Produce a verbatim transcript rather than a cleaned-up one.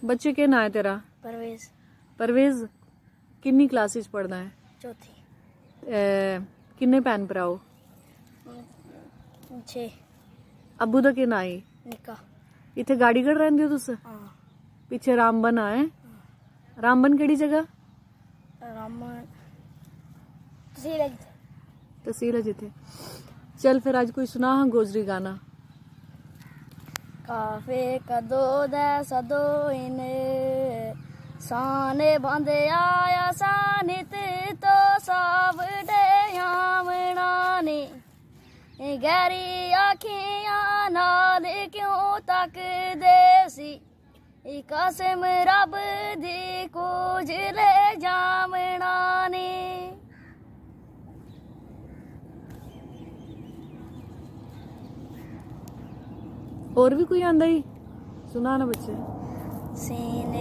बच्चे के ना है तेरा? परवेज। परवेज किन्नी क्लास पढ़ना है? चौथी। किन्ने भैन भराओ? छे। अबू दा के ना है? निक्का। इत्थे गाड़ीगढ़ रहिंदे हो तुस? हाँ। पिछे रामबन आए? रामबन केड़ी जगह? रामबन तहसील है जिथे। तहसील है जिथे। चल फिर आज कोई सुना हाँ गोजरी गाना। काफे कदो दे सदो इने साने बंदे आया सानित तो सावडे यामनाने गहरी आखियां नाल क्यों तक देसी कसम रब दी कुछ ले जामना ने। और भी कोई आंदा ही सुना ना बच्चे। सीने